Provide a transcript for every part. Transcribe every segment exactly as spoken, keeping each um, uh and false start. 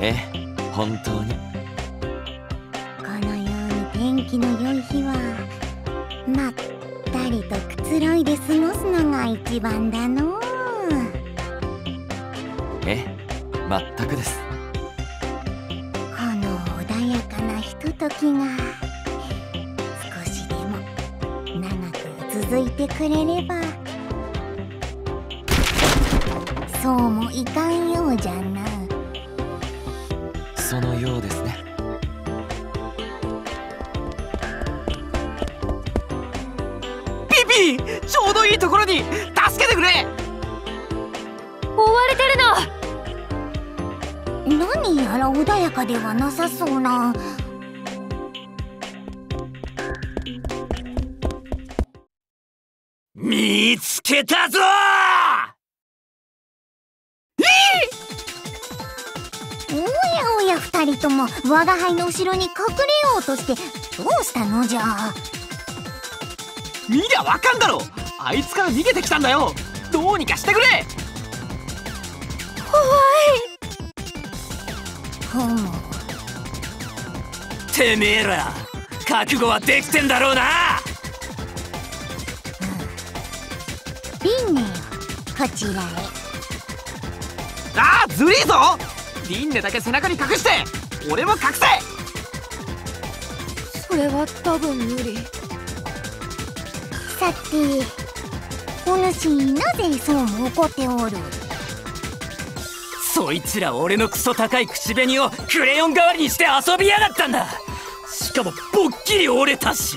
ええ、本当に。 このように天気の良い日はまったりとくつろいで過ごすのが一番だのう。 ええ、まったくです。 この穏やかなひとときが少しでも長く続いてくれれば。そうもいかんようじゃな。 そのようですね。 ピピー、ちょうどいいところに助けてくれ。 追われてるの。 何やら穏やかではなさそうな。 見つけたぞ。 おやおや、二人とも我が輩の後ろに隠れようとしてどうしたのじゃ。 見りゃわかんだろ。あいつから逃げてきたんだよ。どうにかしてくれ。 怖い。ほむ。 てめえら覚悟はできてんだろうな。 リンネよ、こちらへ。 あー、ずりーぞ。リンネだけ背中に隠して俺も隠せ。 それは多分無理。 さて、お主なぜそうも怒っておる。 そいつら俺のクソ高い口紅をクレヨン代わりにして遊びやがったんだ。しかもぼっきり折れたし。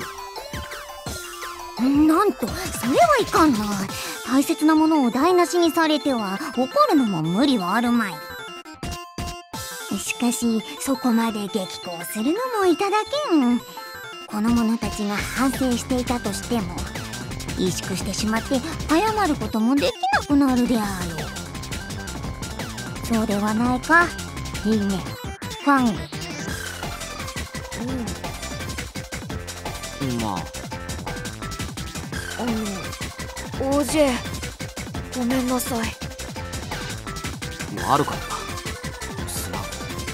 なんと、それはいかんな。大切なものを台無しにされては怒るのも無理はあるまい。しかしそこまで激高するのもいただけん。この者たちが反省していたとしても萎縮してしまって謝ることもできなくなるであろう。そうではないか、いいね、ファング。 うん、まああの オージェー ごめんなさい。 悪かった。すまん。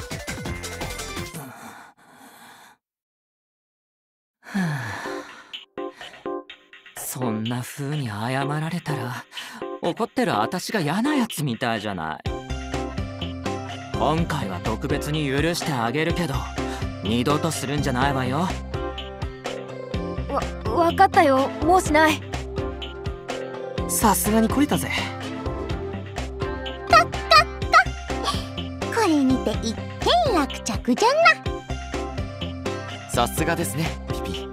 そんな風に謝られたら怒ってる私が嫌なやつみたいじゃない。今回は特別に許してあげるけど二度とするんじゃないわよ。 わ、分かったよ、もうしない。 さすがに懲りたぜ。 これにて一件落着じゃさすがですね、ピピ。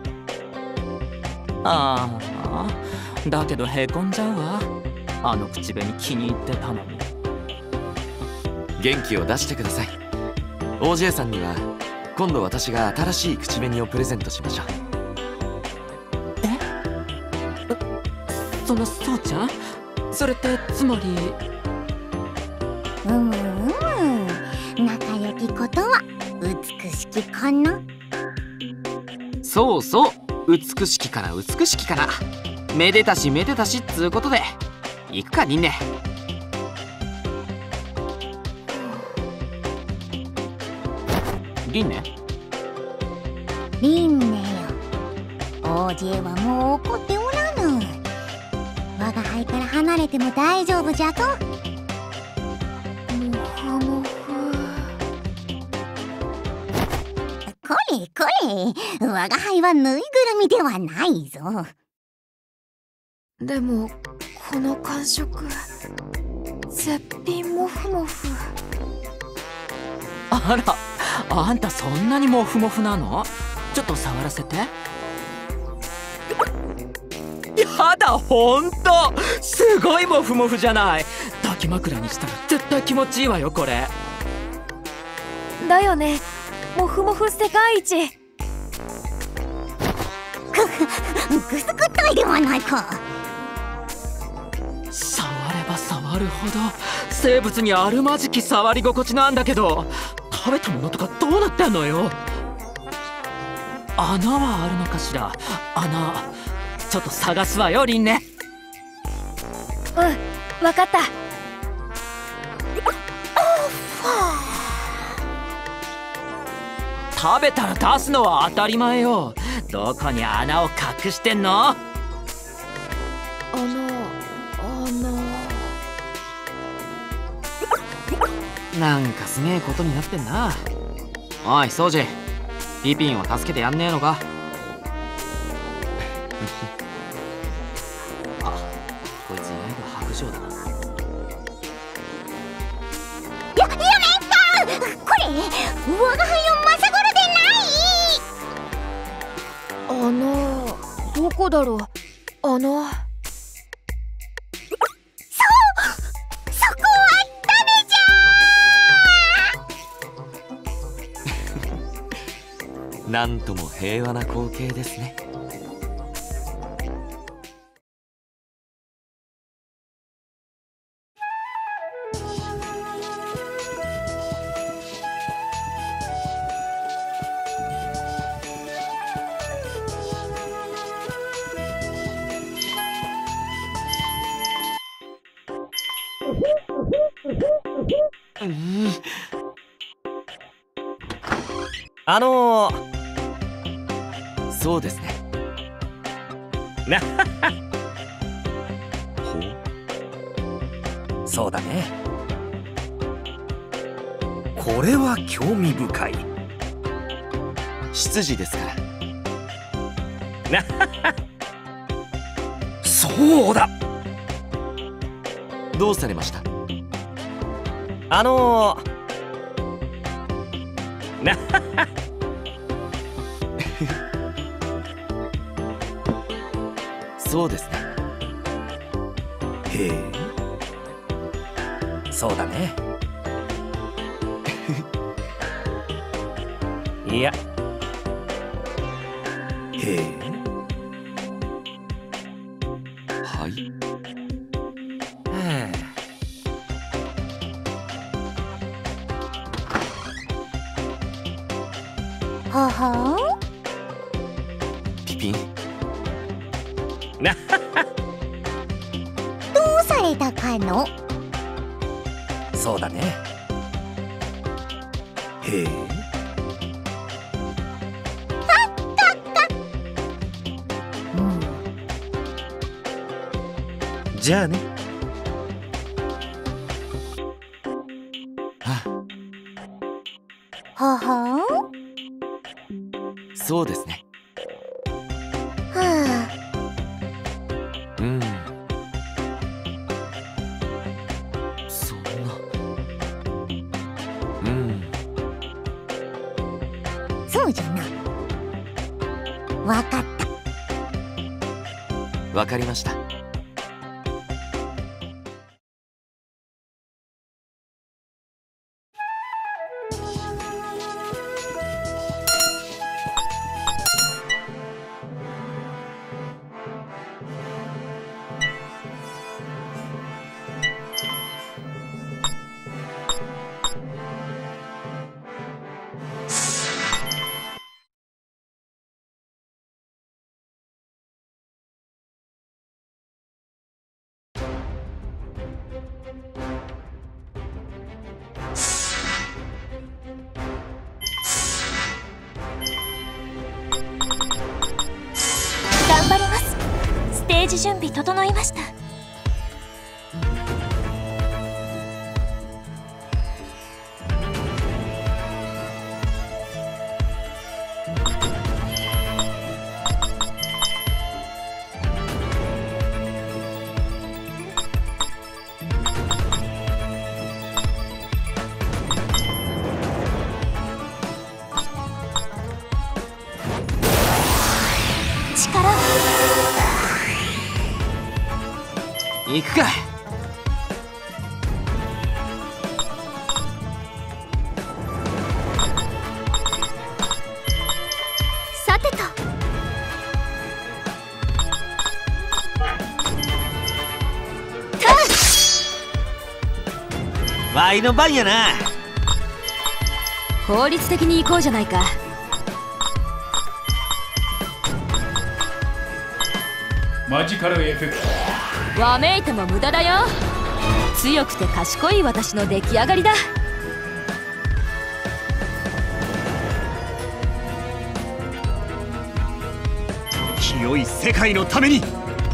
ああ、だけどへこんじゃうわ。あの口紅気に入ってたのに。 元気を出してください。オージェー さんには今度私が新しい口紅をプレゼントしましょう。 え？そのそうちゃん？それってつまり。 うむうむ、仲良きことは美しきかな。 そうそう、美しきから美しきからめでたしめでたしっつうことで行くかリンネ。リンネリンネよ、オージェー はもう怒っておらぬ。我が輩から離れても大丈夫じゃぞ。 もふもふ。 これこれ、我が輩はぬいぐるみではないぞ。 でもこの感触、絶品モフモフ。 あら、あんたそんなにモフモフなの？ちょっと触らせて。やだ、ほんとすごいモフモフじゃない。抱き枕にしたら絶対気持ちいいわよこれ。 だよね、モフモフ世界一。 くぐすぐったいではないか。 触れば触るほど生物にあるまじき触り心地なんだけど、食べたものとかどうなってんのよ。穴はあるのかしら。穴ちょっと探すわよリンネ。 うん、わかった。 食べたら出すのは当たり前よ。どこに穴を隠してんの？ あのあのなんかすげえことになってんな。おいソウジ、ピピンを助けてやんねえのか？あ、こいつ意外と薄情だな。 や、やめた！これ、我が輩をまさごるでない！ あのどこだろう。あのそこはダメじゃなんとも平和な光景ですね。 あのー、 そうですね。 なほう。 そうだね。これは興味深い。 執事ですから。 なそうだ。 どうされました？ あのー、なそうですね。 へえ、そうだね。いや、へえ、 はい。 はははピピン。 などうされたかの？ そうだね。へえ。うん。じゃあね。 はははそうですね。 はうん。そんな。うん。 あ、そうじゃな。わかった。 わかりました。 頑張ります。ステージ準備整いました。力行くか。 さてと。 わいの番やな。 効率的に行こうじゃないか。 マジカルエフェクト。 わめいても無駄だよ。強くて賢い私の出来上がりだ。 清い世界のために。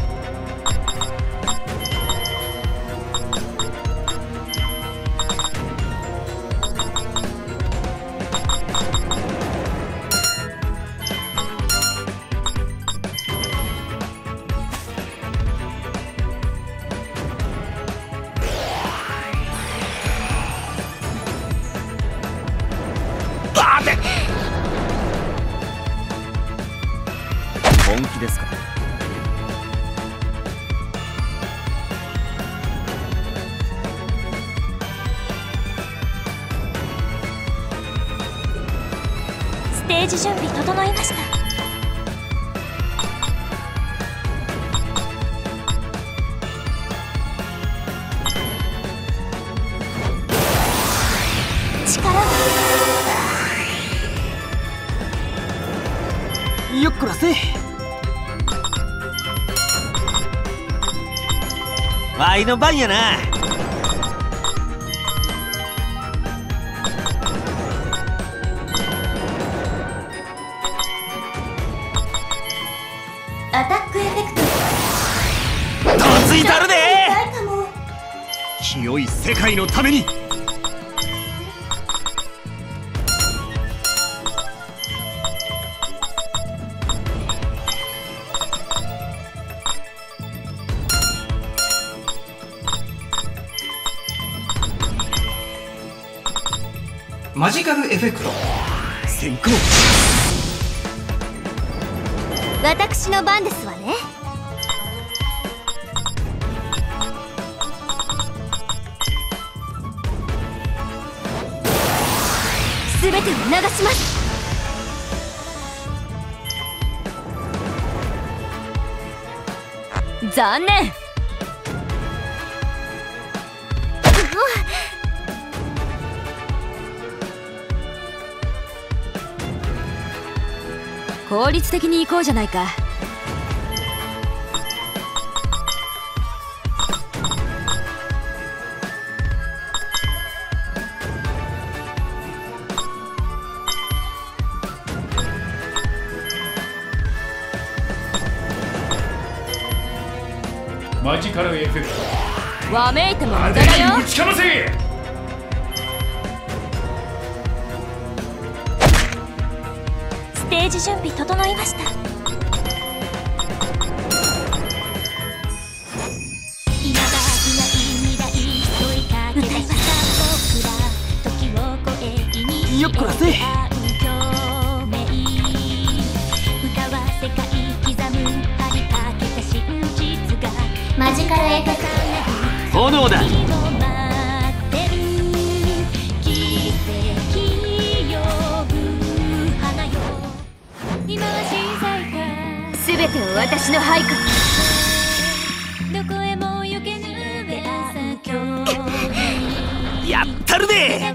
本気ですか？ ステージ準備整いました。力をよっこらせ。わいの番やな。 アタックエフェクト。 とついたるで。 痛いかも。 清い世界のために。 マジカルエフェクト先行。 私の番ですわね。すべてを流します。残念。効率的に行こうじゃないか。 マジカルエフェクト。 わめいても無駄派手だよ。 にぶちかませ。 ステージ準備整いました。歌います。 よっこらせ。 マジカルエフェクト。 炎だ。 すべてを私の配下。 やったるで。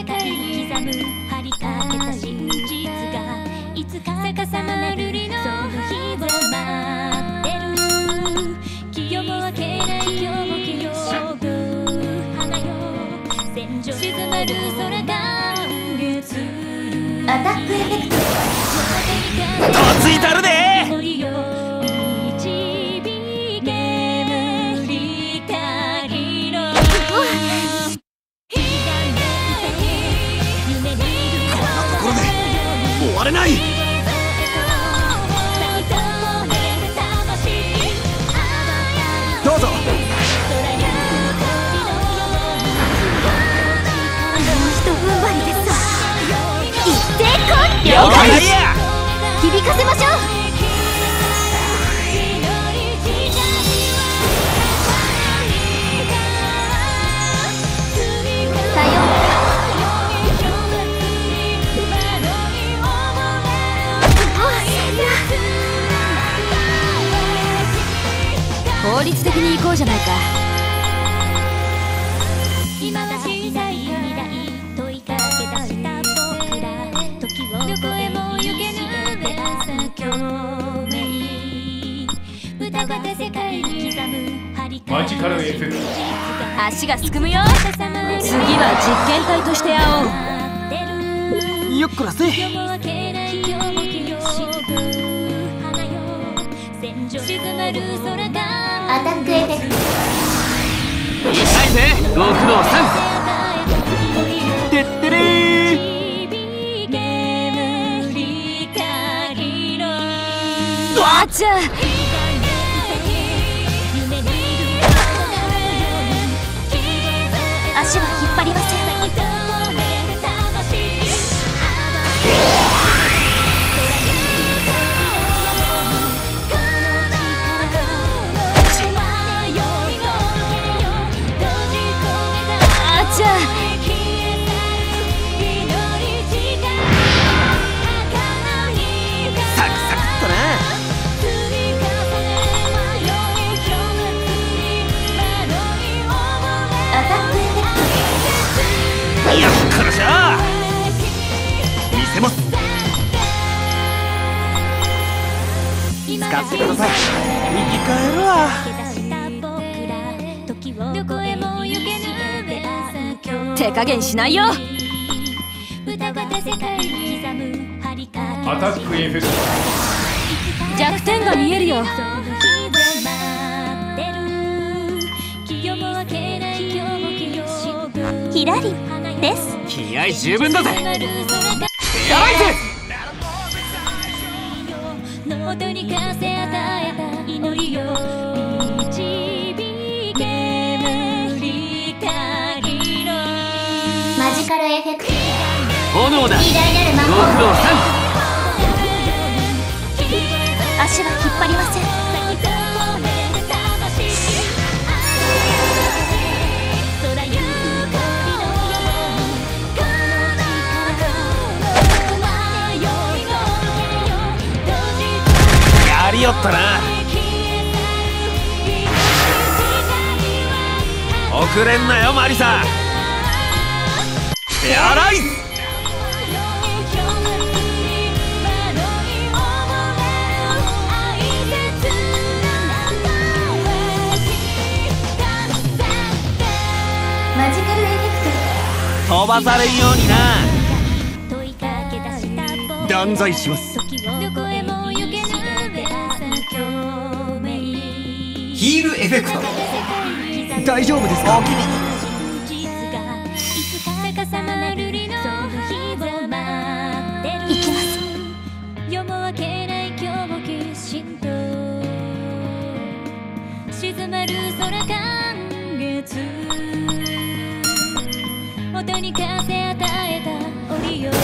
アタックエフェクト。 とついたるで。終われない。どうぞ。 一踏ん張りですわ。一斉攻撃。 了解や。 響かせましょう。さようなら。効率的に行こうじゃないか。 マジカルエフェクト。 足がすくむよ。次は実験体として会おう。 よっこらせ。 アタックエフェクト。 痛いぜ極道さん。てってれー。 あちゃ。足は引っ張りません。 やっからじゃあ見せます。使ってください。生き返るわ。 手加減しないよ。 アタックエフェクト。 弱点が見えるよ。 ひらりです。 気合十分だぜ。やばいぜ。 マジカルエフェクト。 炎だ。 偉大なる魔極法。 道さん。 足は引っ張りません。 やりよったな。遅れんなよマリサ。手洗い。 マジカルエフェク飛ばされんようにな。断罪します。 ヒールエフェクト。 大丈夫ですか。おきに。 行きます。 音に風与えた檻よ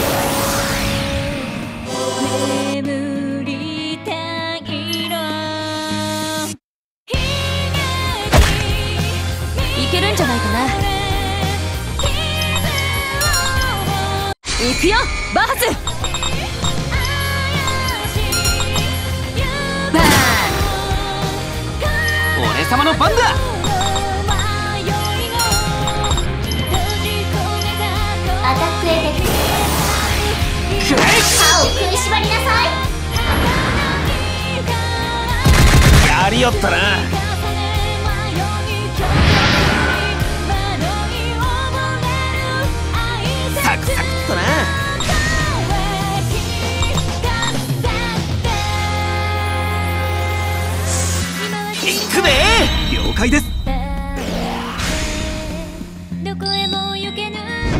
眠りたいの。 いけるんじゃないかな。行くよバース。バーン。 俺様の番だ。 アタックエフェクト。歯を食いしばりなさい。 やりよったな。サクサクっとな。行くで。了解です。 どこへも行けぬ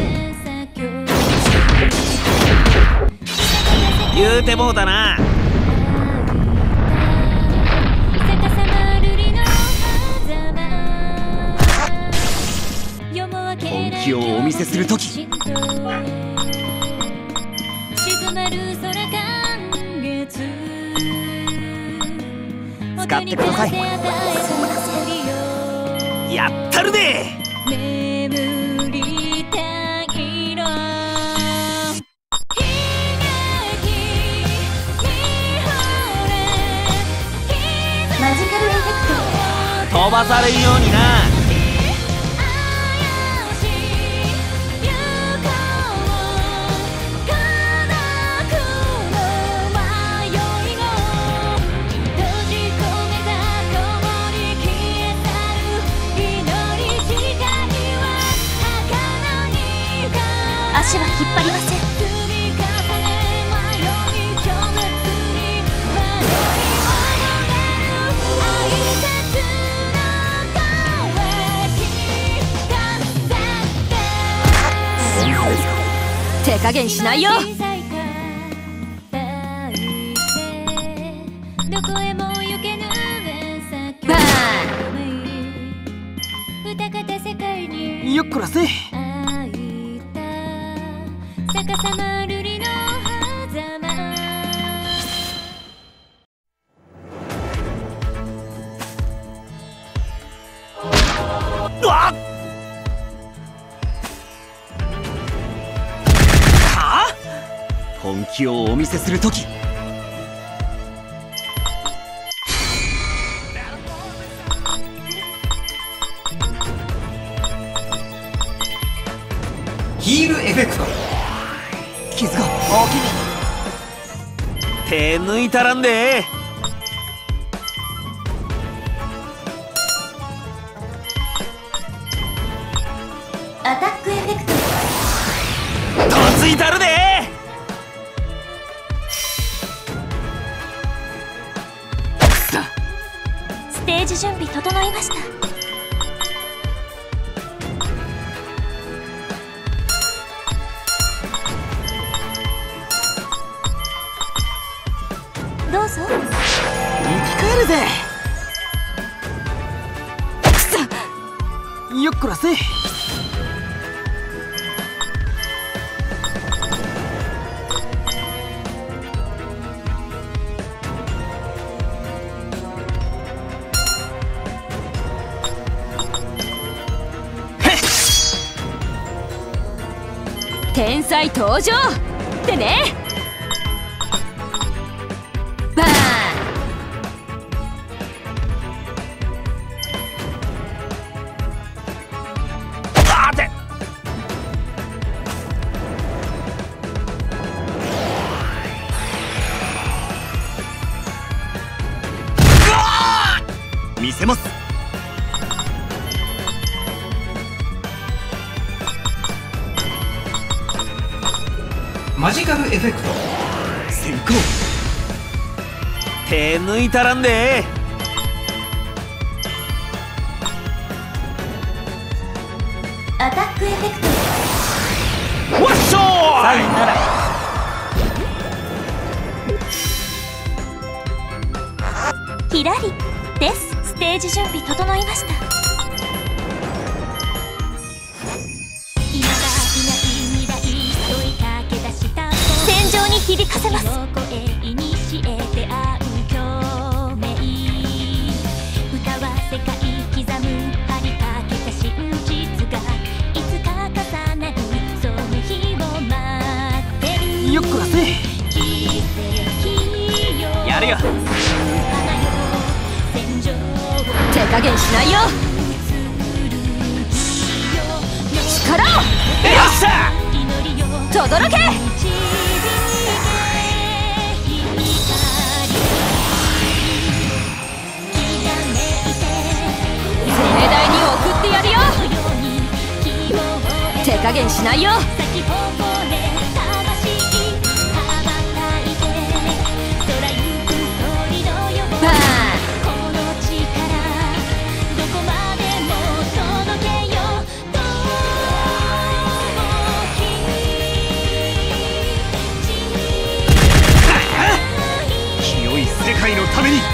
言うてもうだな。本気をお見せするとき。使ってください。やったるで。 マジカルエフェクト。 飛ばされんようにな。 足は引っ張りません。 手加減しないよ。 どこへも行けぬバーンよっこらせ。 逆さまるりの狭間。 うわっはあ、本気をお見せするとき。 ヒールエフェクト。 傷が大きい。手抜いたらんで。 アタックエフェクト。 とついたるで。 ステージ準備整いました。どうぞ。 生き返るぜ。よっこらせ。 天才登場ってね。バーン。 あて。見せます。 マジカルエフェクト。 先行。手抜いたらんで。 アタックエフェクト。 わっしょー。 さよなら。 ひらりです。ステージ準備整いました。戦場に響かせます。 よっこらせ。やるよ。 手加減しないよ。力を。 よっしゃ。 とどろけ。盛大に送ってやるよ。手加減しないよ。バーン。 清い世界のために。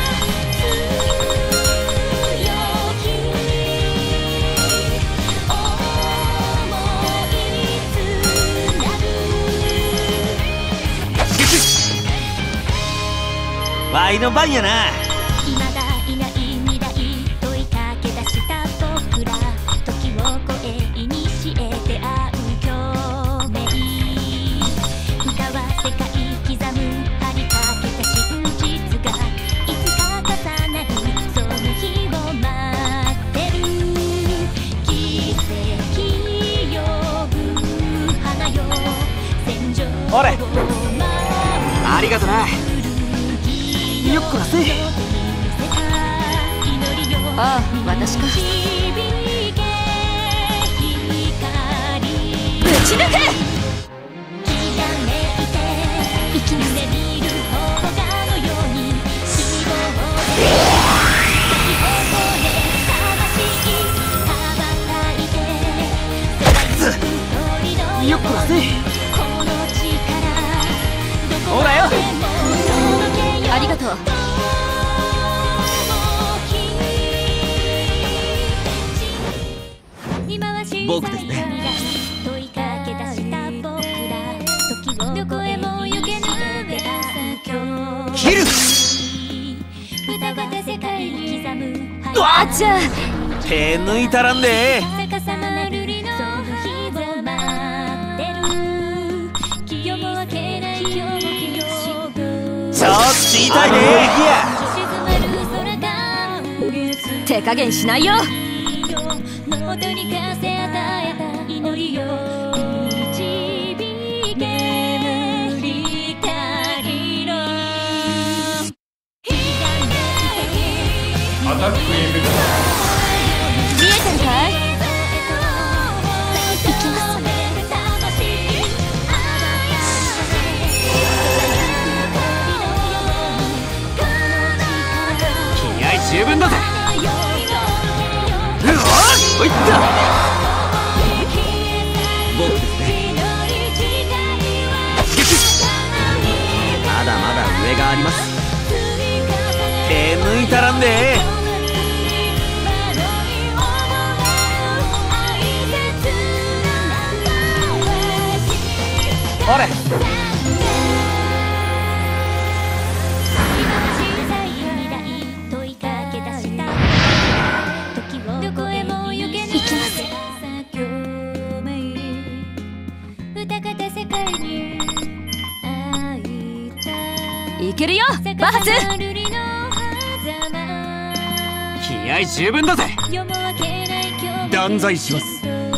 ワイの番やな。 未だいない未来問いかけ出した僕ら、時を超えいにしえて会う共鳴、歌は世界刻む張りかけた真実がいつか重なる、その日を待ってる。奇跡呼ぶ花よ、戦場をおれ。ありがとな。よっこらせ。 ああ、私か。ぶち抜け。 生きなせる方がのように希望で咲き誇れ魂羽ばたいて空ゆく鳥のよよっこらせ。ほらよ。 ありがとう。 僕ですね。切る。 あっちゃ。 手抜いたらんで。ちょっと痛いね。 手加減しないよ。 アタックエフェク見えてるかい？ 行きます。 気合十分だぜ。うわっ、おいった。僕ですね。まだまだ上があります。手抜いたらんで。ほれ。 いけるよ、バース。 気合十分だぜ。断罪します。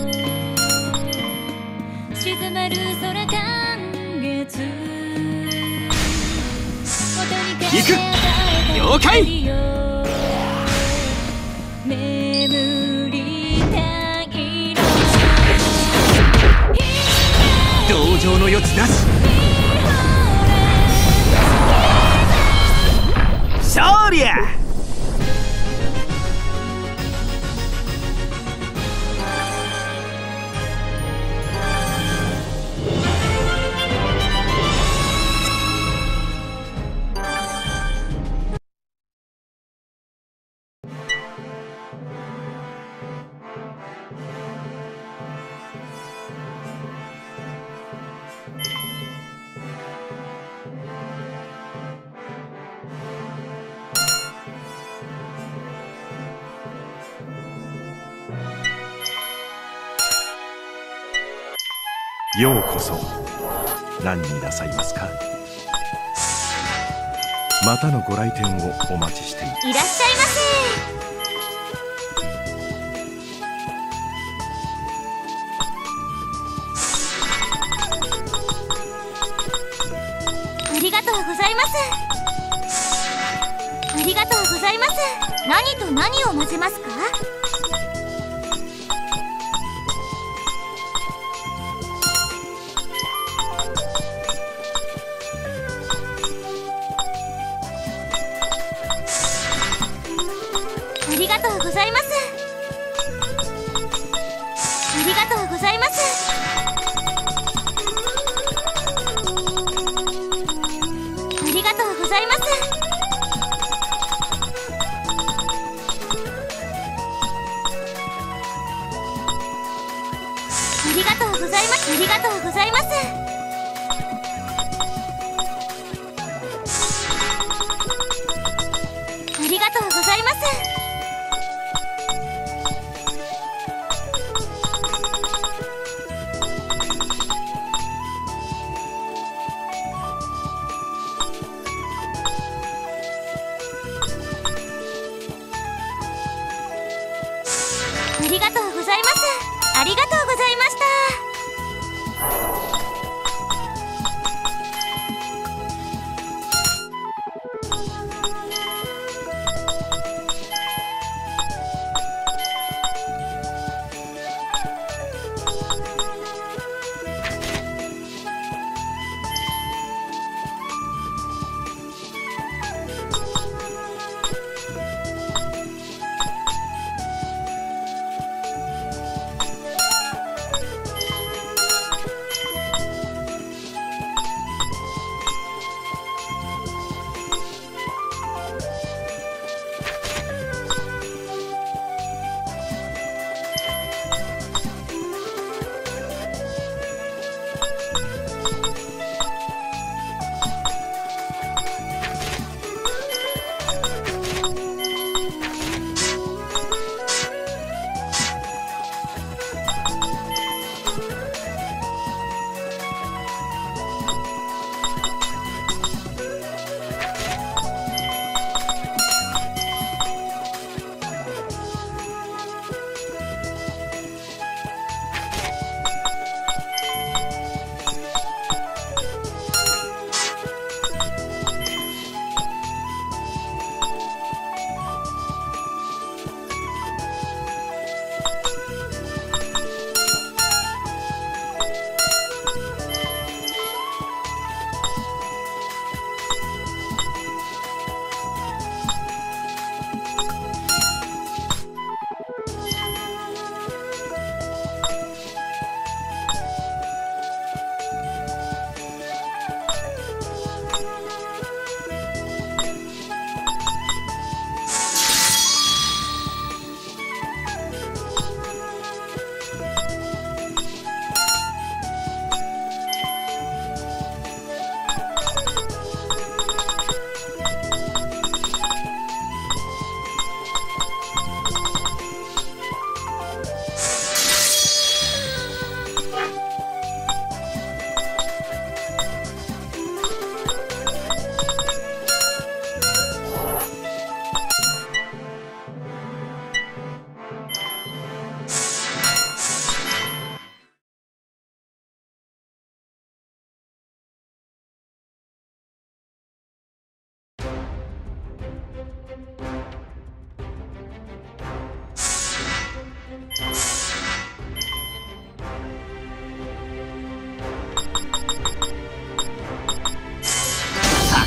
行く。了解。同情の余地なし。勝利や。 ようこそ。何になさいますか？またのご来店をお待ちしています。 いらっしゃいませ。ありがとうございます。ありがとうございます。何と何を混ぜますか？ありがとうございます。ありがとうございます。ありがとうございます。ありがとうございます。ありがとうございます。ありがとうございます。ありがとうございます。ありがとうございました。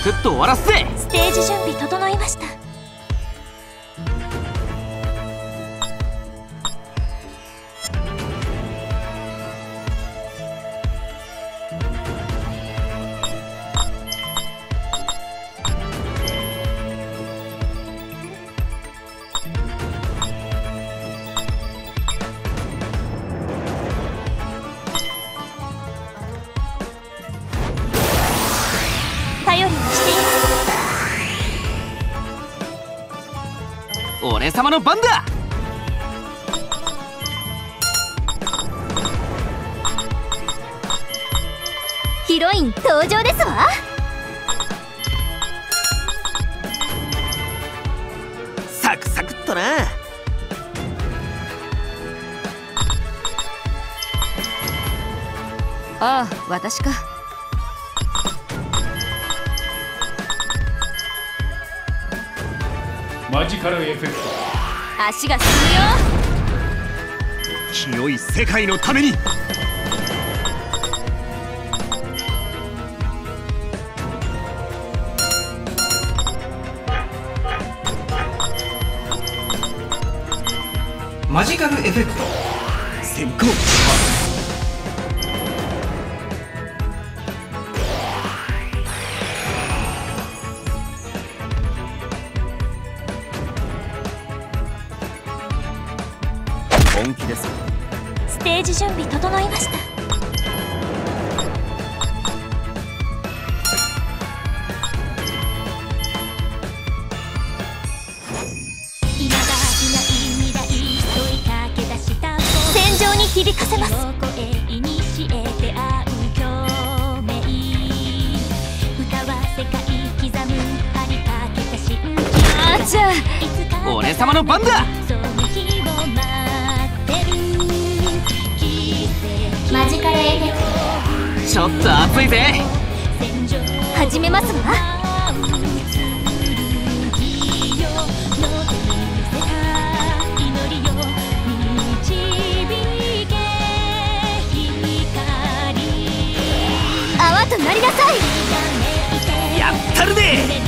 クッと終わらすぜ。 ステージ準備整いました。頼りにしています。 俺様の番だ。 ヒロイン登場ですわ。 サクサクっとな。 ああ、私か。 マジカルエフェクト。 足が進むよ。 清い世界のために。 マジカルエフェクト。 先行。本気です。 ステージ準備整いました。今がいない未来問いかけ出した戦場に響かせます。声にしえて会う共鳴。歌は世界刻む張りかけた真あーちゃ珠。 俺様の番だ。 マジカルエフェクト。 ちょっと熱いぜ。 始めますわ。泡となりなさい。 やったるね。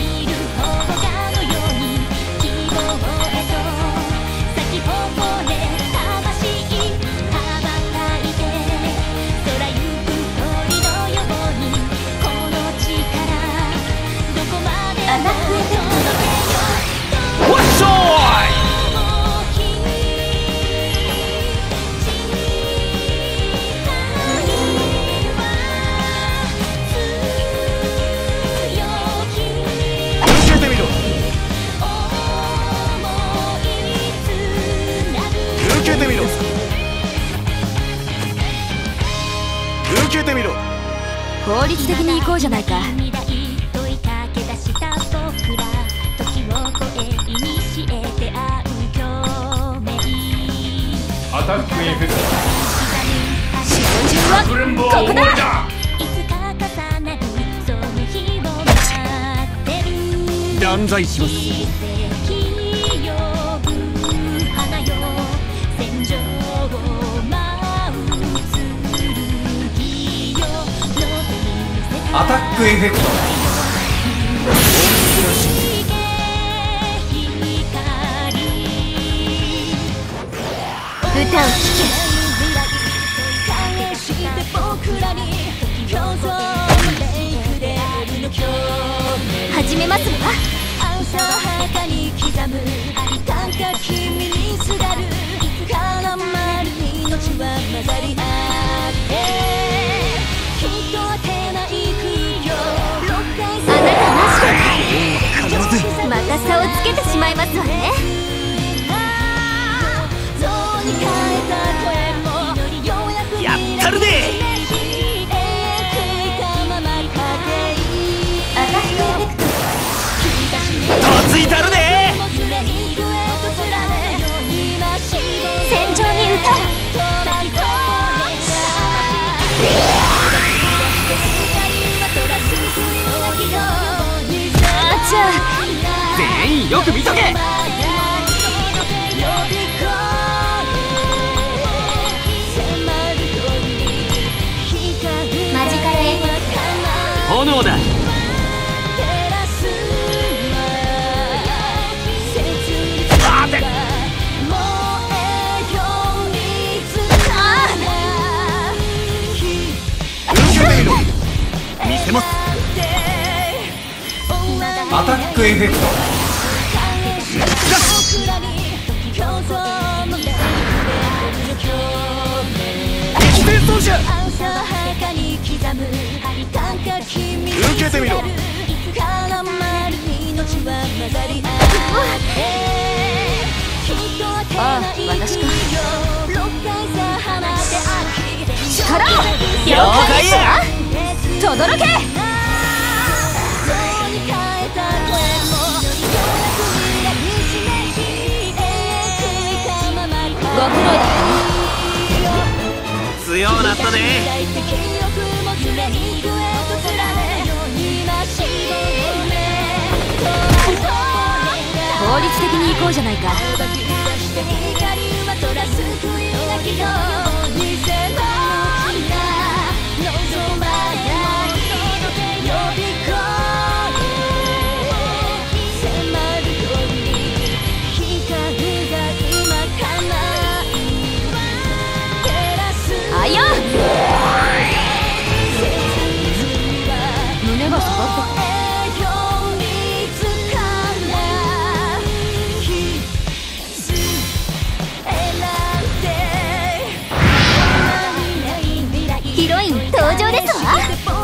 効率的に行こうじゃないか。 アタックエフェクト。 資本中はかくれんぼはここだ。 終わりだ。 断罪します。 アタックエフェクト。 歌を聴け。始めますわ。また差をつけてしまいますわね。 やったるね。とついたるね。 戦場に歌う。 あちゃ。 全員よく見とけ。 マジカルエフェクト。 炎だ。 アタックエフェクト。 敵戦闘者受けてみろ。 ああ、私か。力了解や。 とどろけ。ご苦労だ。 強うなったね。 効率的に行こうじゃないか。あや胸が下がった。ヒロイン登場ですわ。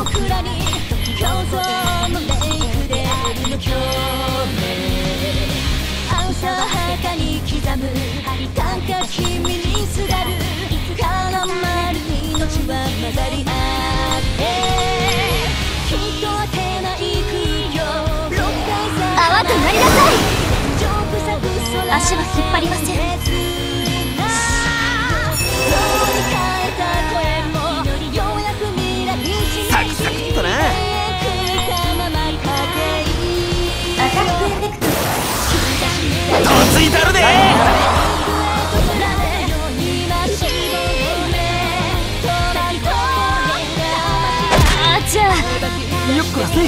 泡となりなさい。足は引っ張りません。 サクサクっとな。 アタックエフェクト。 とついたるで。 あちゃよっこらせ。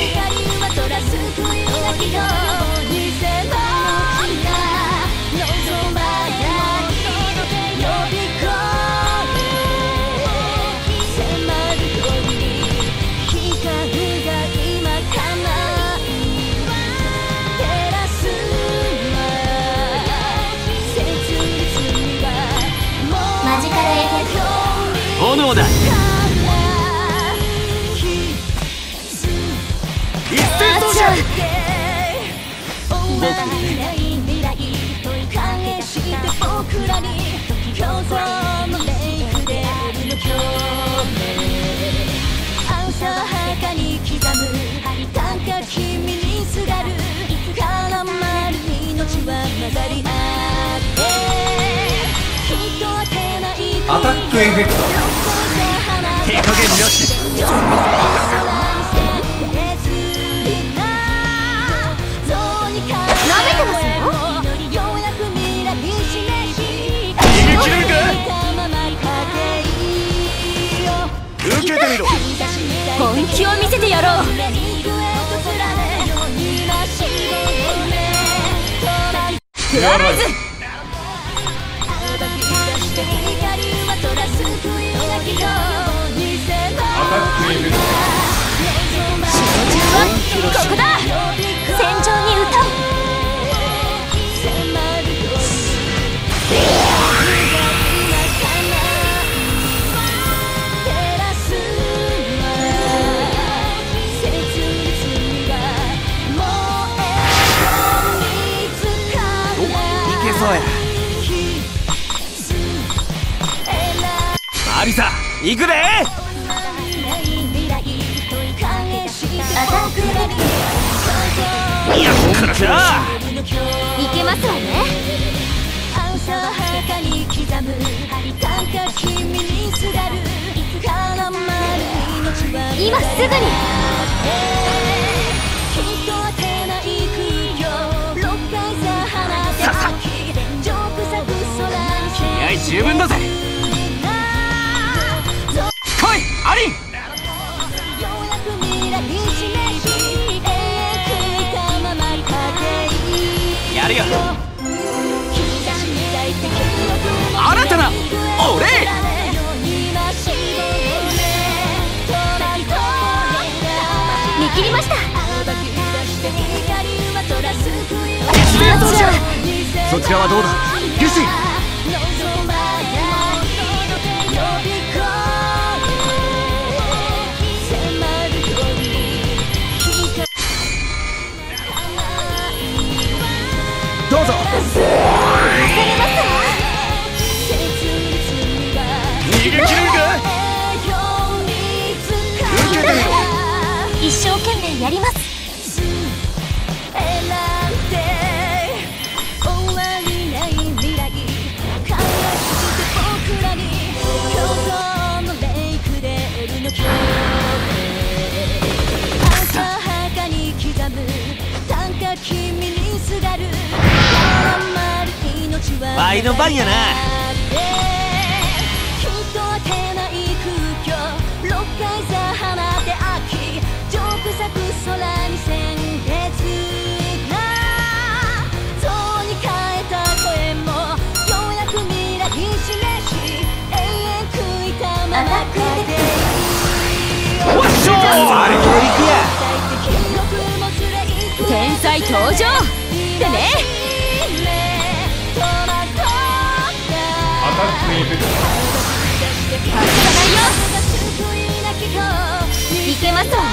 マジカルエフェクト。 炎だ。一斉投射。僕ね。 アタックエフェクト。 手加減なし。 なめてますよ。 逃げ切れるか。受けてみろ。 本気を見せてやろう。フラライズ。 アタックエフェクト。 ここだ。戦場に歌う。 いけそうや。マリサ行くで。 アタックエフェクト。 やっからじゃ。 いけますわね。今すぐに。 ささ気合十分だぜ。来いアリン。やるよ。新たな俺。 見切りました。 そちらはどうだギュシどうぞ逃げ切れるか受けてみろ一生懸命やります。 ワイの番やな。わっしょー天才登場ってね。 アタックエフェクト。 いけますわね。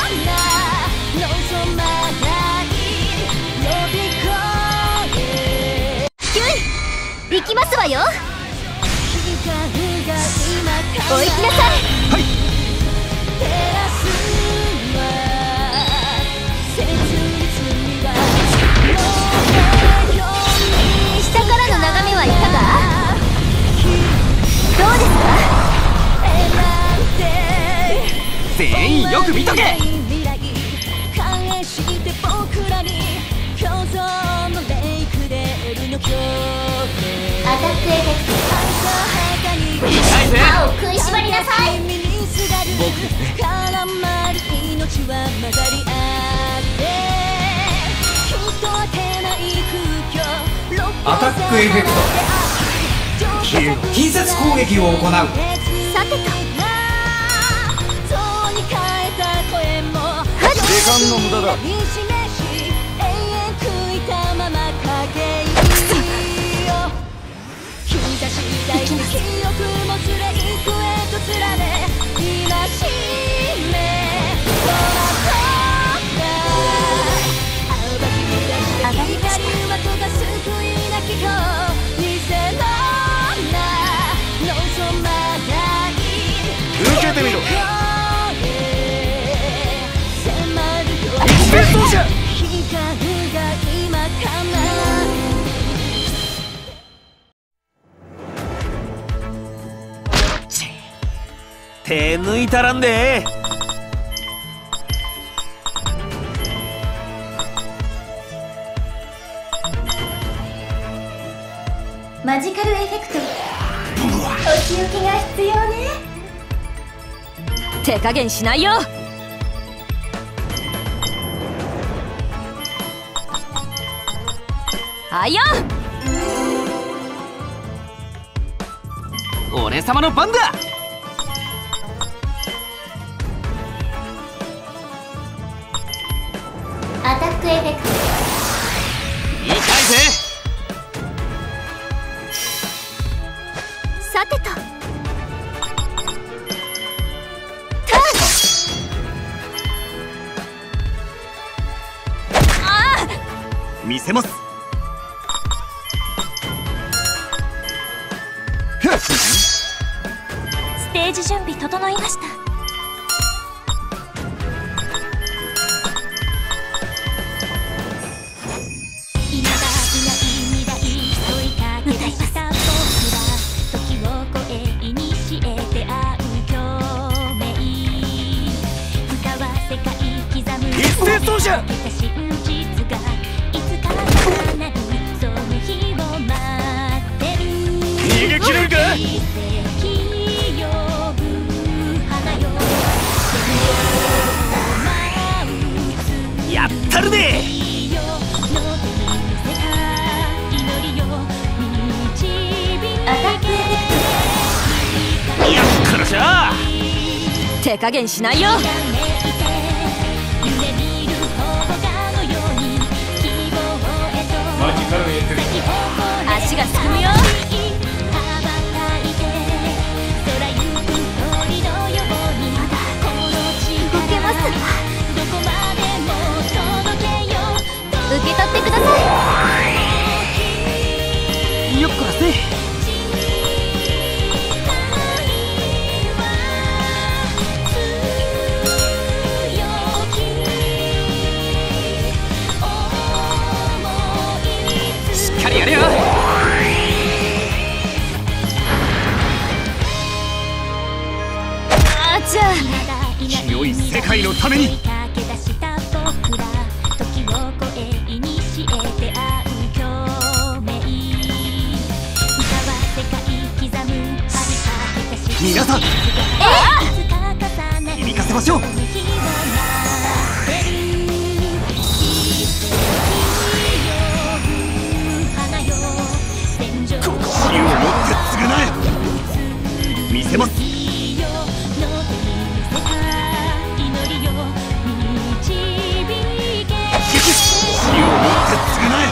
キュイ行きますわよ。お行きなさい。 はい下からの眺めはいかが？どうですか？ 全員よく見とけ。 アタックエフェクト。 痛いぜ。 歯を食いしばりなさい。 僕ですね。 アタックエフェクト。近接攻撃を行う。 さてと時間の無駄だ。受けてみろ。一斉走者。手抜いたらんで。 マジカルエフェクト。お仕置きが必要ね。 手加減しないよ。あや俺様の番だ。 アタックエフェクト。 痛いぜ。 さてと見せます。 ステージ準備整いました。 今がいない未来問いかけ出した僕ら時を超えいにしえて会う共鳴深は世界刻む一斉走者。 真実がいつかなるその日を待ってる。 逃げ切れるか。やったるで。やっからしゃ。 手加減しないよ。 マジ足がすくむよ。 動けますわ。受け取ってください。 よっこらせ。しっかりやれよ。 あちゃ。 清い世界のために。皆さん、響かせましょう。ここ死をもって償え。見せます。死をもって償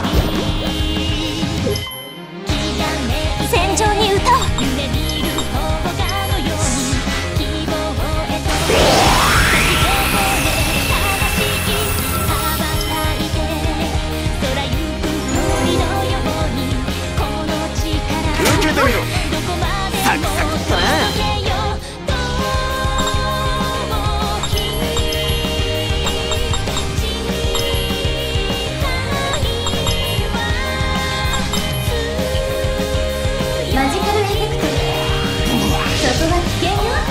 え。 戦場に歌を。 受けてみろ。サクサクとな。 マジカルエフェクト。そこは危険よ。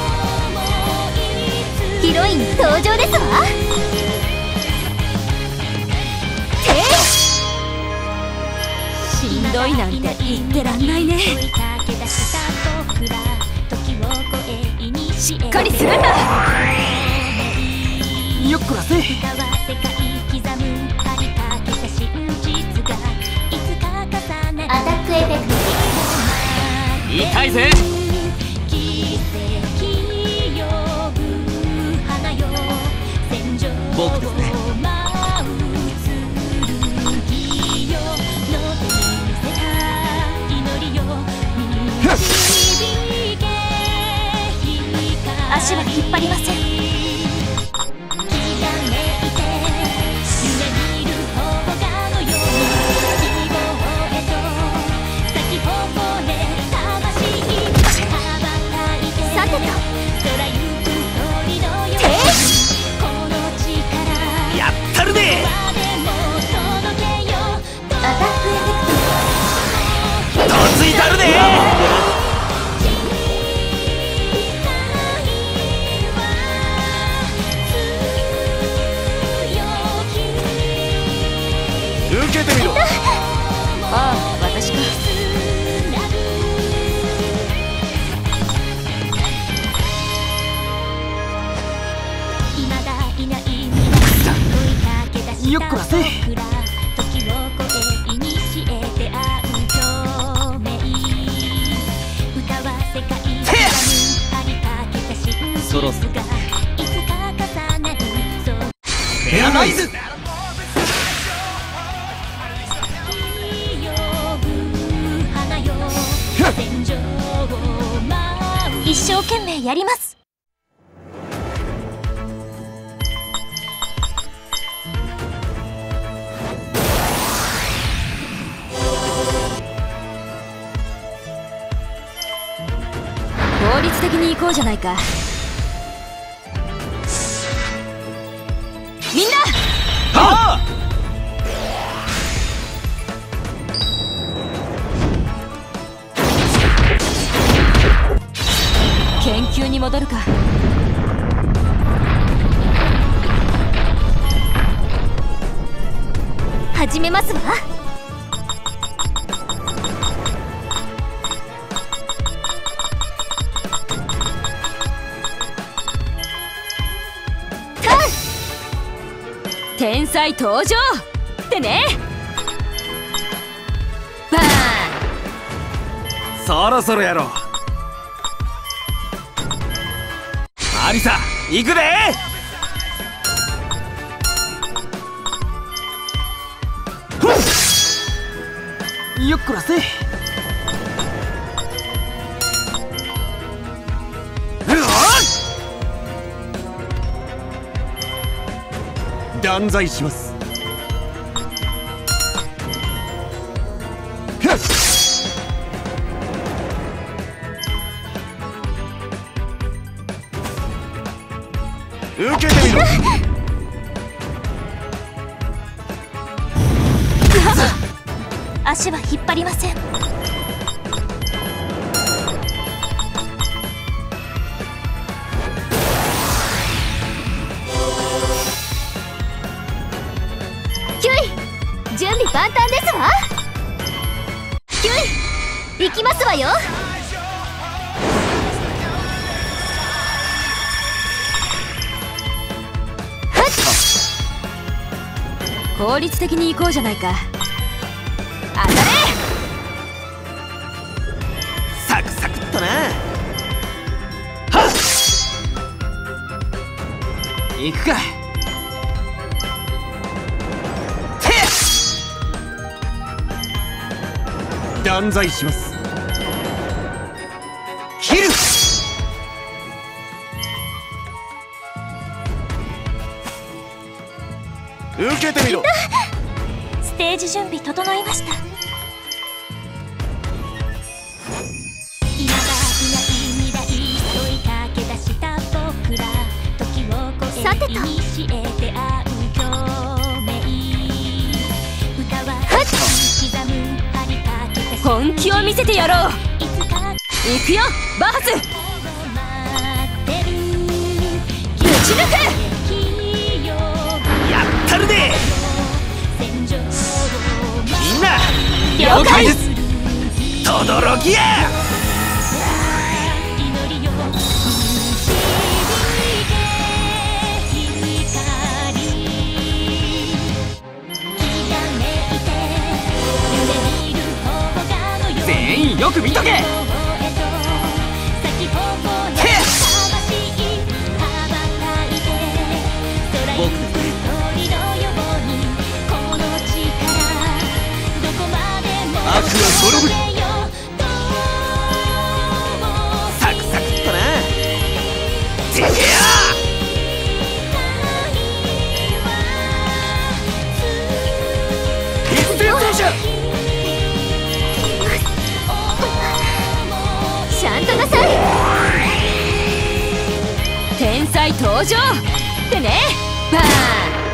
ヒロイン登場ですわ。 しんどいなんて言ってらんないね。しっかりするんだ。 よっこらせ。 アタックエフェクト。 痛いぜ。 僕ですね。 足は引っ張りません。さてと。 やったるで。 アタックエフェクト。 とついたるで。受けてみろ。 ああ、私か。 よっこらせ。そろそろエアライズ。 一生懸命やります。 効率的に行こうじゃないか。みんな。 はあ。 研究に戻るか。 始めますわ。 天才登場ってね。バーン。 そろそろやろう。アリサ、行くで。 よっこらせ。断罪します。受けてみろ。 足は引っ張りません。キュイ、準備万端ですわ。キュイ、行きますわよ。 効率的に行こうじゃないか。当たれ。 サクサクっとな。はっ行くか。て断罪します。切る。受けてみろ。 ステージ準備整いました。今がいない未来問いかけ出した僕ら、時を超えにしえて会う共鳴。歌は刻む張りかけた本気を見せてやろう。 いつか行くよバース。 待ってる。 ぶち抜く。 やったるで。みんな了解です。 とどろきや。全員よく見とけ。僕悪は滅ぶ。サクサクっとな。てけや。必然走者。 ちゃんとなさい。天才登場ってね。バーン。